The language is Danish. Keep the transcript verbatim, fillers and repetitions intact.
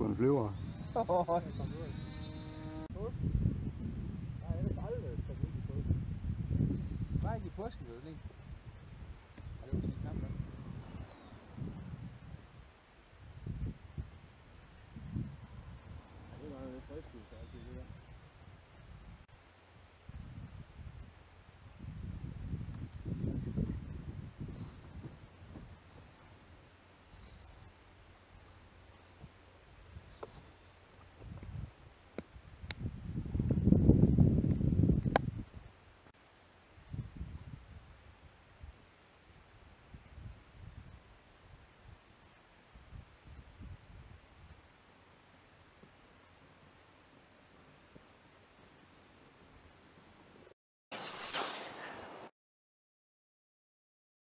en flyver. Åh, jeg kom ud. Påsk? Nej, jeg er aldrig kommet ud i påsken. Hvad er det i påsken, ved du det?